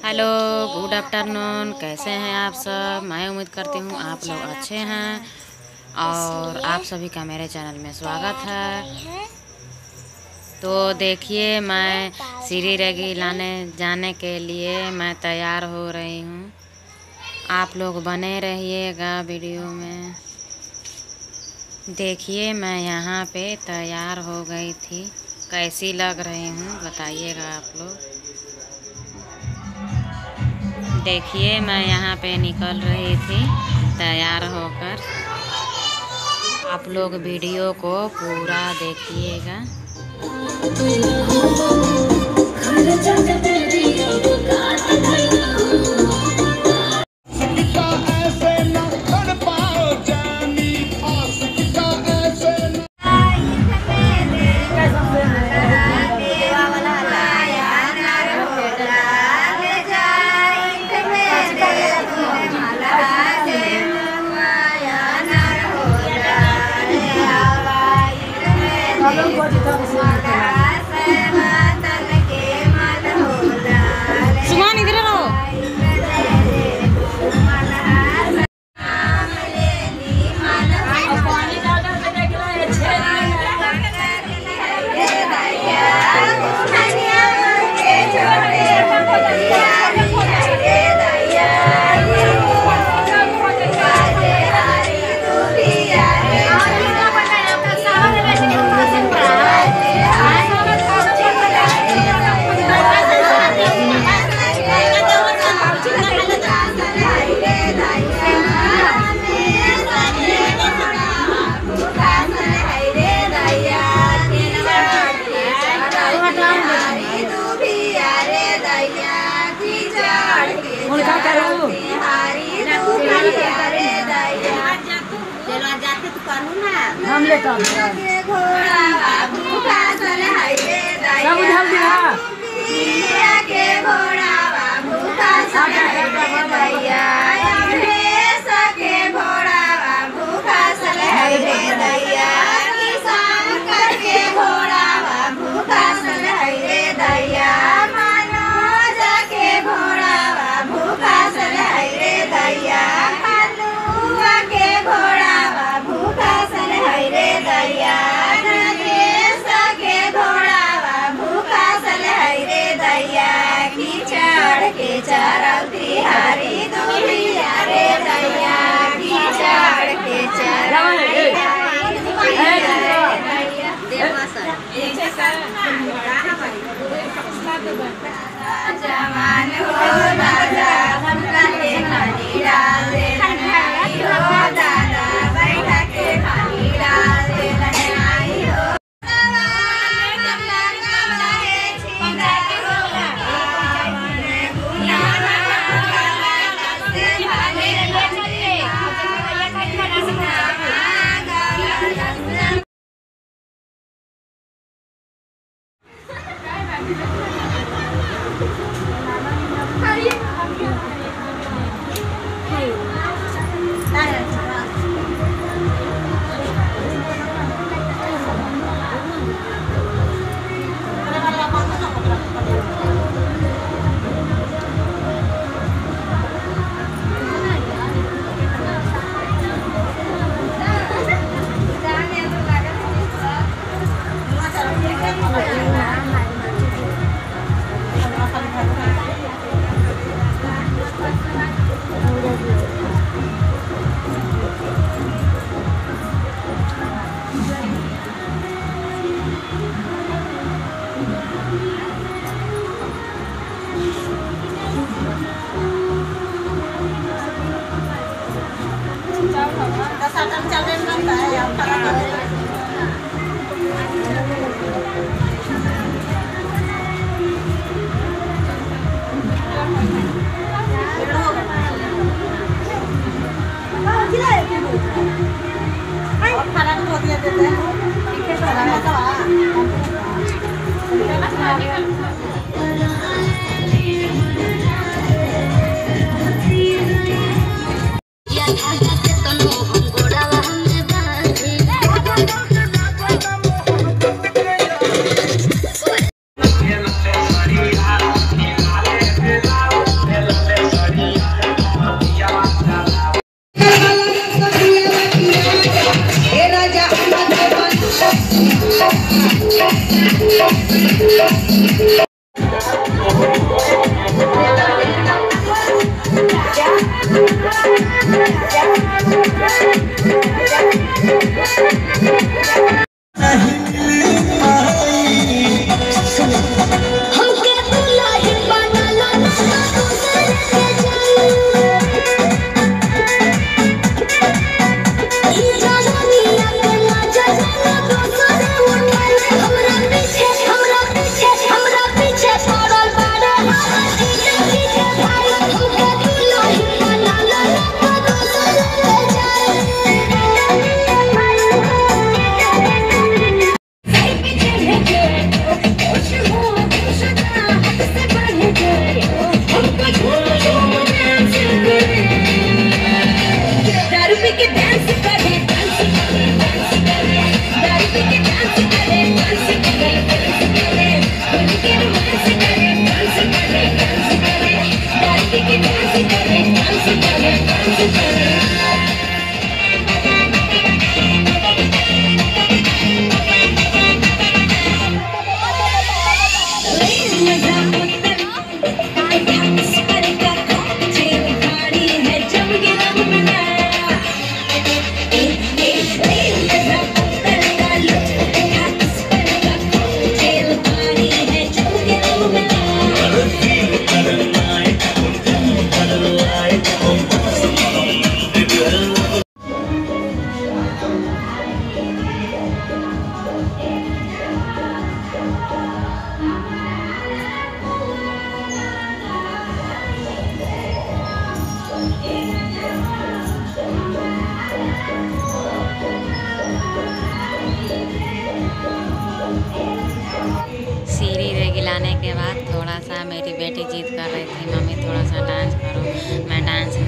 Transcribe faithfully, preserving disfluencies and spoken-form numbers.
Hello, good afternoon. कैसे हैं आप सब? मैं उम्मीद करती हूँ आप लोग अच्छे हैं और आप सभी का मेरे चैनल में स्वागत है। तो देखिए, मैं सीरी रेगी लाने जाने के लिए मैं तैयार हो रही हूँ। आप लोग बने रहिएगा वीडियो में। देखिए, मैं यहाँ पे तैयार हो गई थी। कैसी लग रही हूँ बताइएगा आप लोग। देखिए, मैं यहाँ पे निकल रही थी तैयार होकर। आप लोग वीडियो को पूरा देखिएगा। सुमान इधर रहो। हम ले तो घोड़ा बाबू कासल है रे दैया सब उधर दिया के घोड़ा बाबू कासल है रे दैया रे सके घोड़ा बाबू कासल है रे दैया किसान करके घोड़ा बाबू कासल है रे दैया मानो जाके घोड़ा बाबू कासल है रे दैया कालुआ के घोड़ा बाबू कासल है रे दैया नगेश के घोड़ा बाबू कासल है रे दैया की चढ़ के चरल तिहारी दुनिया रे दैया की चढ़ के चरल जवान हो राजा हमका के खानी डाल दे हो दादा बैठा के खानी डाल दे लड़ाई हो Hurry सीढ़ी रे गिलाने के बाद थोड़ा सा मेरी बेटी जिद कर रही थी, मम्मी थोड़ा सा डांस करो। मैं डांस